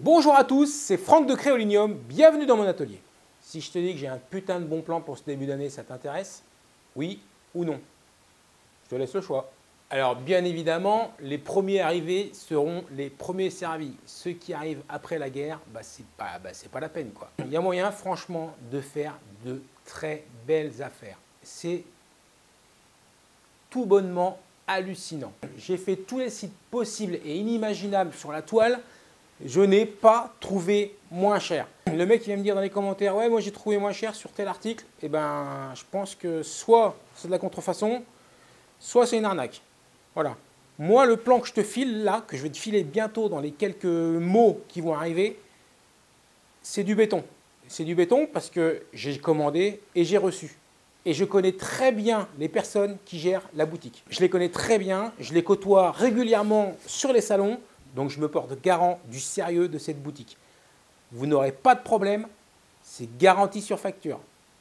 Bonjour à tous, c'est Franck de Créolinium, bienvenue dans mon atelier. Si je te dis que j'ai un putain de bon plan pour ce début d'année, ça t'intéresse? Oui ou non? Je te laisse le choix. Alors bien évidemment, les premiers arrivés seront les premiers servis. Ceux qui arrivent après la guerre, c'est pas la peine quoi. Il y a moyen franchement de faire de très belles affaires. C'est tout bonnement hallucinant. J'ai fait tous les sites possibles et inimaginables sur la toile. Je n'ai pas trouvé moins cher. Le mec qui vient me dire dans les commentaires, ouais, moi j'ai trouvé moins cher sur tel article, et ben je pense que soit c'est de la contrefaçon, soit c'est une arnaque. Voilà. Moi, le plan que je te file là, que je vais te filer bientôt dans les quelques mots qui vont arriver, c'est du béton. C'est du béton parce que j'ai commandé et j'ai reçu. Et je connais très bien les personnes qui gèrent la boutique. Je les connais très bien, je les côtoie régulièrement sur les salons. Donc je me porte garant du sérieux de cette boutique. Vous n'aurez pas de problème, c'est garanti sur facture.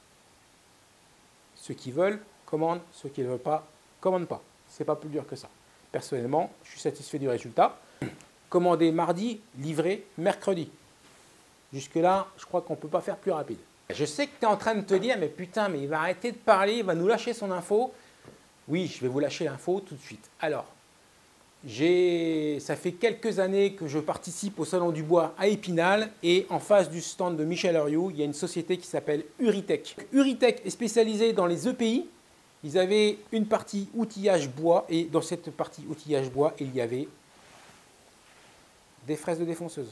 Ceux qui veulent, commandent, ceux qui ne veulent pas, commandent pas. C'est pas plus dur que ça. Personnellement, je suis satisfait du résultat. Commandé mardi, livré mercredi. Jusque-là, je crois qu'on ne peut pas faire plus rapide. Je sais que tu es en train de te dire, mais putain, mais il va arrêter de parler, il va nous lâcher son info. Oui, je vais vous lâcher l'info tout de suite. Alors, ça fait quelques années que je participe au Salon du Bois à Épinal et en face du stand de Michel Heriot, il y a une société qui s'appelle Uritech. Uritech est spécialisée dans les EPI. Ils avaient une partie outillage bois et dans cette partie outillage bois, il y avait des fraises de défonceuse.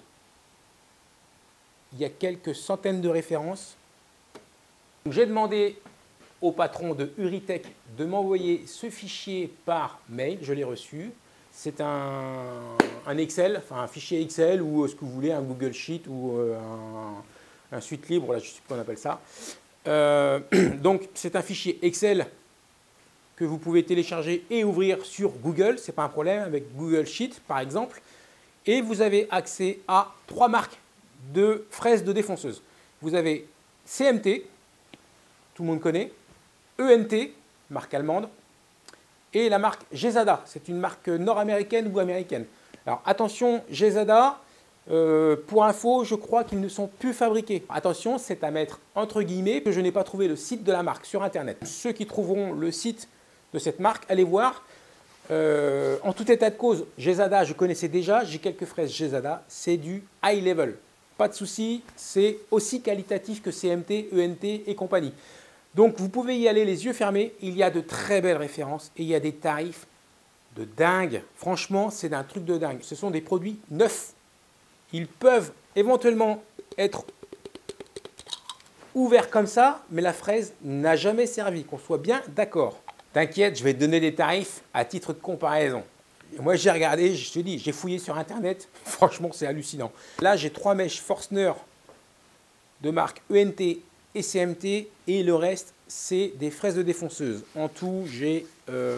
Il y a quelques centaines de références. J'ai demandé au patron de Uritech de m'envoyer ce fichier par mail, je l'ai reçu. C'est un Excel, enfin un fichier Excel ou ce que vous voulez, un Google Sheet ou un suite libre, là, je ne sais pas qu'on appelle ça. Donc c'est un fichier Excel que vous pouvez télécharger et ouvrir sur Google, ce n'est pas un problème, avec Google Sheet par exemple. Et vous avez accès à 3 marques de fraises de défonceuse. Vous avez CMT, tout le monde connaît, ENT, marque allemande, et la marque Gesada, c'est une marque nord-américaine ou américaine. Alors attention, Gesada, pour info, je crois qu'ils ne sont plus fabriqués. Attention, c'est à mettre entre guillemets que je n'ai pas trouvé le site de la marque sur Internet. Ceux qui trouveront le site de cette marque, allez voir. En tout état de cause, Gesada, je connaissais déjà, j'ai quelques fraises Gesada, c'est du high level. Pas de souci, c'est aussi qualitatif que CMT, ENT et compagnie. Donc, vous pouvez y aller les yeux fermés. Il y a de très belles références et il y a des tarifs de dingue. Franchement, c'est un truc de dingue. Ce sont des produits neufs. Ils peuvent éventuellement être ouverts comme ça, mais la fraise n'a jamais servi, qu'on soit bien d'accord. T'inquiète, je vais te donner des tarifs à titre de comparaison. Moi, j'ai regardé, je te dis, j'ai fouillé sur Internet. Franchement, c'est hallucinant. Là, j'ai 3 mèches Forstner de marque ENT et CMT et le reste c'est des fraises de défonceuse. En tout j'ai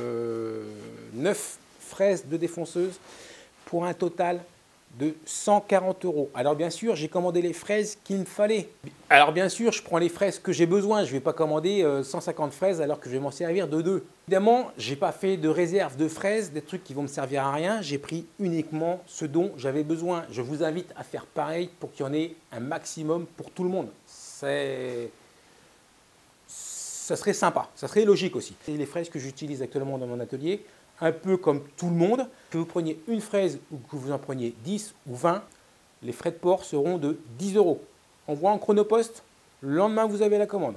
9 fraises de défonceuse pour un total de 140 €. Alors bien sûr j'ai commandé les fraises qu'il me fallait. Alors bien sûr je prends les fraises que j'ai besoin. Je ne vais pas commander 150 fraises alors que je vais m'en servir de 2. Évidemment je n'ai pas fait de réserve de fraises, des trucs qui vont me servir à rien. J'ai pris uniquement ce dont j'avais besoin. Je vous invite à faire pareil pour qu'il y en ait un maximum pour tout le monde. Ça serait sympa, ça serait logique aussi. C'est les fraises que j'utilise actuellement dans mon atelier, un peu comme tout le monde. Que vous preniez une fraise ou que vous en preniez 10 ou 20, les frais de port seront de 10 €. Envoi en chronopost, le lendemain vous avez la commande.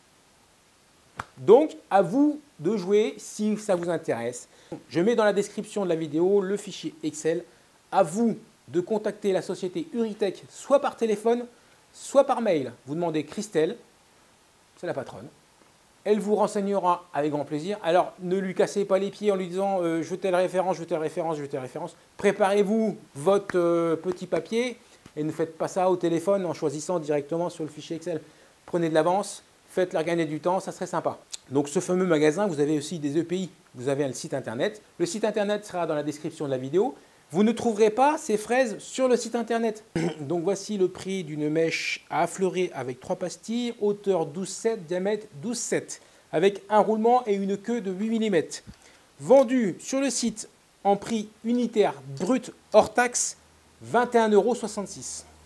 Donc à vous de jouer si ça vous intéresse. Je mets dans la description de la vidéo le fichier Excel. À vous de contacter la société Uritech soit par téléphone, soit par mail. Vous demandez Christelle, c'est la patronne. Elle vous renseignera avec grand plaisir. Alors, ne lui cassez pas les pieds en lui disant je veux telle référence, je veux telle référence, je veux telle référence. Préparez-vous votre petit papier et ne faites pas ça au téléphone en choisissant directement sur le fichier Excel. Prenez de l'avance, faites-leur gagner du temps, ça serait sympa. Donc, ce fameux magasin, vous avez aussi des EPI. Vous avez un site internet. Le site internet sera dans la description de la vidéo. Vous ne trouverez pas ces fraises sur le site internet. Donc voici le prix d'une mèche à affleurer avec 3 pastilles, hauteur 12,7, diamètre 12,7, avec un roulement et une queue de 8 mm. Vendu sur le site en prix unitaire brut hors taxe 21,66 €.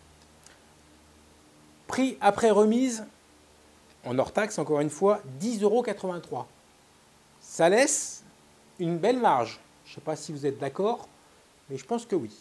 Prix après remise, en hors taxe encore une fois, 10,83 €. Ça laisse une belle marge. Je ne sais pas si vous êtes d'accord, mais je pense que oui.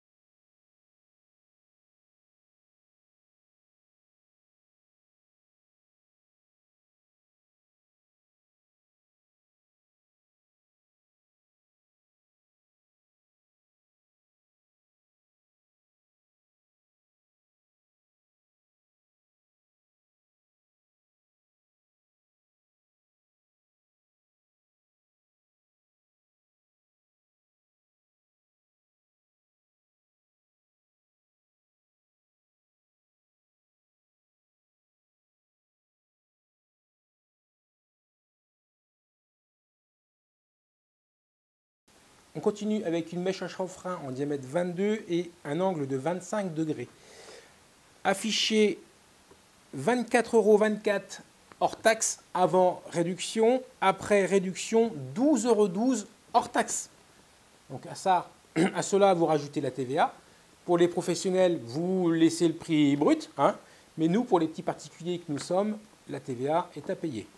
On continue avec une mèche à chanfrein en diamètre 22 et un angle de 25 degrés. Affiché 24,24 € hors taxe avant réduction, après réduction 12,12 € hors taxe. Donc à cela, vous rajoutez la TVA. Pour les professionnels, vous laissez le prix brut, hein, mais nous, pour les petits particuliers que nous sommes, la TVA est à payer.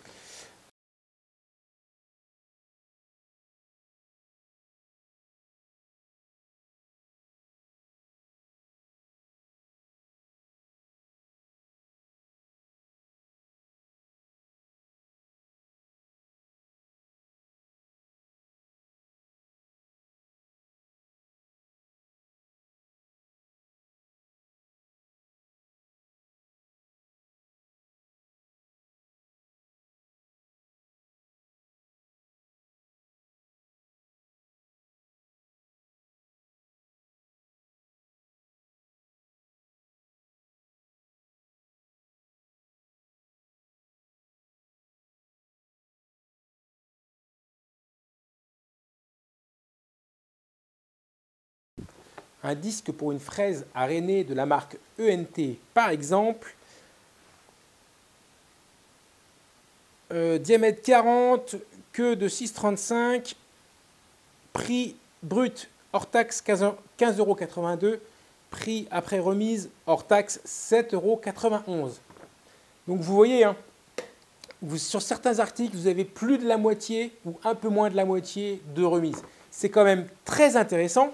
Un disque pour une fraise à rainé de la marque ENT, par exemple, diamètre 40, queue de 6,35 €, prix brut hors taxe 15,82 €, prix après remise hors taxe 7,91 €. Donc vous voyez, hein, sur certains articles, vous avez plus de la moitié ou un peu moins de la moitié de remise. C'est quand même très intéressant.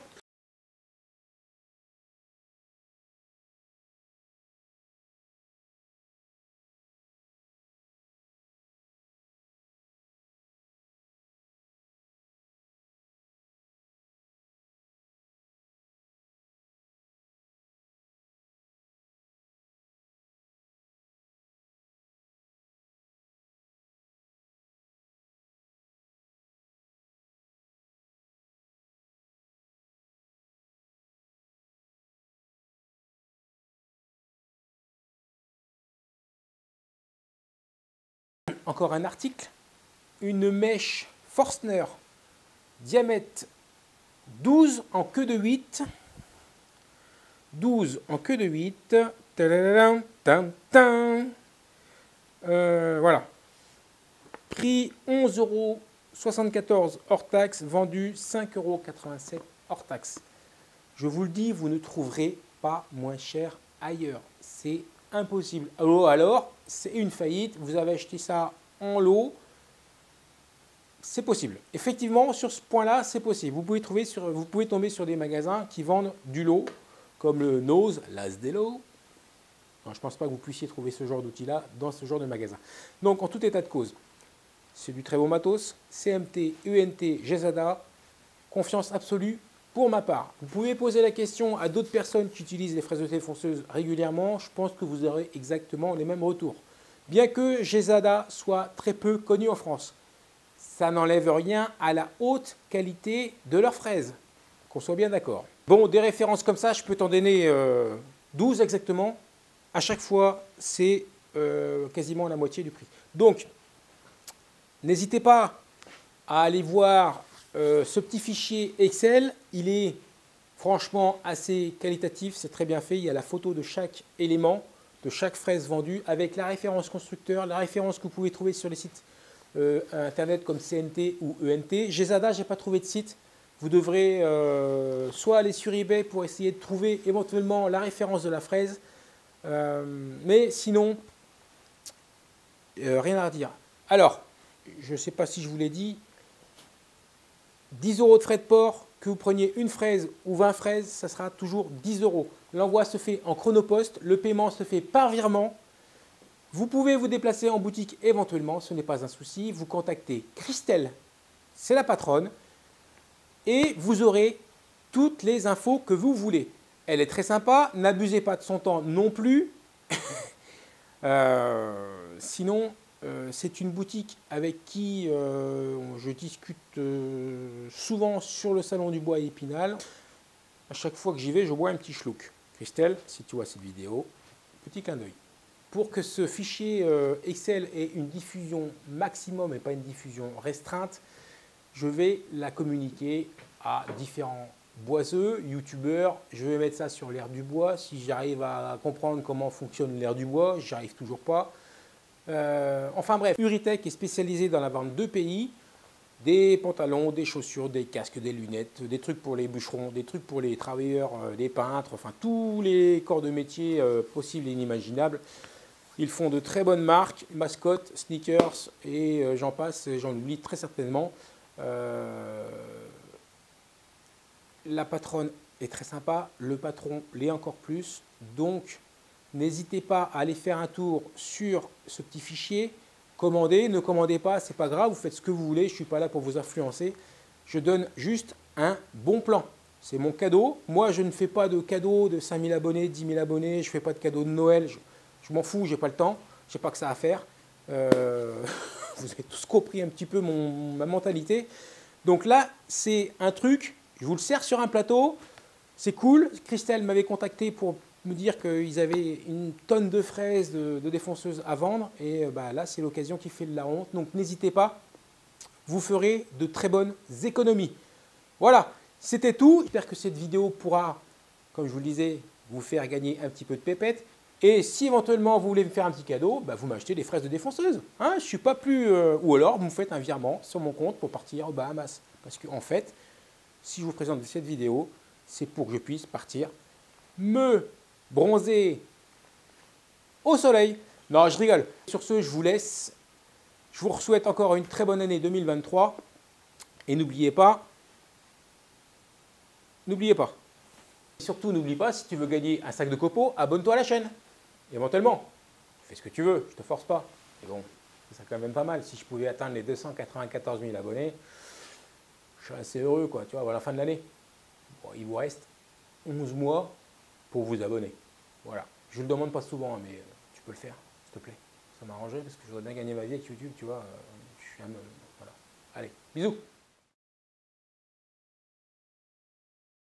Encore un article, une mèche Forstner, diamètre 12 en queue de 8, 12 en queue de 8, voilà, prix 11,74 € hors taxe, vendu 5,87 € hors taxe. Je vous le dis, vous ne trouverez pas moins cher ailleurs, c'est impossible. Alors, c'est une faillite, vous avez acheté ça en lot, c'est possible. Effectivement, sur ce point-là, c'est possible. Vous pouvez tomber sur des magasins qui vendent du lot, comme le Nose, l'As des lots. Je ne pense pas que vous puissiez trouver ce genre d'outil-là dans ce genre de magasin. Donc, en tout état de cause, c'est du très beau matos, CMT, UNT, GESADA, confiance absolue pour ma part. Vous pouvez poser la question à d'autres personnes qui utilisent les fraises de défonceuse régulièrement, je pense que vous aurez exactement les mêmes retours. Bien que GESADA soit très peu connu en France, ça n'enlève rien à la haute qualité de leurs fraises, qu'on soit bien d'accord. Bon, des références comme ça, je peux t'en donner 12 exactement. À chaque fois, c'est quasiment la moitié du prix. Donc, n'hésitez pas à aller voir ce petit fichier Excel. Il est franchement assez qualitatif, c'est très bien fait. Il y a la photo de chaque élément, de chaque fraise vendue, avec la référence constructeur, la référence que vous pouvez trouver sur les sites internet comme CNT ou ENT. GESADA, je n'ai pas trouvé de site. Vous devrez soit aller sur eBay pour essayer de trouver éventuellement la référence de la fraise. Mais sinon, rien à redire. Alors, je ne sais pas si je vous l'ai dit, 10 € de frais de port, que vous preniez une fraise ou 20 fraises, ça sera toujours 10 €. L'envoi se fait en chronopost, le paiement se fait par virement. Vous pouvez vous déplacer en boutique éventuellement, ce n'est pas un souci. Vous contactez Christelle, c'est la patronne, et vous aurez toutes les infos que vous voulez. Elle est très sympa, n'abusez pas de son temps non plus. Sinon, c'est une boutique avec qui je discute souvent sur le salon du bois à Épinal. À chaque fois que j'y vais, je bois un petit schluck. Christelle, si tu vois cette vidéo, petit clin d'œil. Pour que ce fichier Excel ait une diffusion maximum et pas une diffusion restreinte, je vais la communiquer à différents boiseux, youtubeurs. Je vais mettre ça sur l'air du bois. Si j'arrive à comprendre comment fonctionne l'air du bois, j'y arrive toujours pas. Enfin bref, Uritech est spécialisé dans la vente de pays, des pantalons, des chaussures, des casques, des lunettes, des trucs pour les bûcherons, des trucs pour les travailleurs, des peintres, enfin tous les corps de métier possibles et inimaginables. Ils font de très bonnes marques, mascottes, sneakers et j'en passe, j'en oublie très certainement. La patronne est très sympa, le patron l'est encore plus, donc n'hésitez pas à aller faire un tour sur ce petit fichier. Commandez, ne commandez pas, c'est pas grave, vous faites ce que vous voulez, je ne suis pas là pour vous influencer. Je donne juste un bon plan. C'est mon cadeau. Moi, je ne fais pas de cadeau de 5000 abonnés, 10 000 abonnés, je ne fais pas de cadeau de Noël, je m'en fous, je n'ai pas le temps, je n'ai pas que ça à faire. Vous avez tous compris un petit peu ma mentalité. Donc là, c'est un truc, je vous le sers sur un plateau, c'est cool. Christelle m'avait contacté pour me dire qu'ils avaient une tonne de fraises de défonceuses à vendre. Et là, c'est l'occasion qui fait de la honte. Donc n'hésitez pas, vous ferez de très bonnes économies. Voilà, c'était tout. J'espère que cette vidéo pourra, comme je vous le disais, vous faire gagner un petit peu de pépettes. Et si éventuellement vous voulez me faire un petit cadeau, vous m'achetez des fraises de défonceuse. Hein, je suis pas plus... ou alors, vous me faites un virement sur mon compte pour partir aux Bahamas. Parce qu'en fait, si je vous présente cette vidéo, c'est pour que je puisse partir me bronzer au soleil. Non, je rigole. Sur ce, je vous laisse. Je vous souhaite encore une très bonne année 2023. Et n'oubliez pas, surtout n'oublie pas, si tu veux gagner un sac de copeaux, abonne-toi à la chaîne. Éventuellement, fais ce que tu veux, je te force pas. Mais bon, c'est quand même pas mal. Si je pouvais atteindre les 294 000 abonnés, je serais assez heureux, quoi, tu vois, à la fin de l'année. Bon, il vous reste 11 mois pour vous abonner. Voilà. Je ne le demande pas souvent, mais tu peux le faire, s'il te plaît. Ça m'arrangerait parce que je voudrais bien gagner ma vie avec YouTube, tu vois. Je suis un... Voilà. Allez, bisous.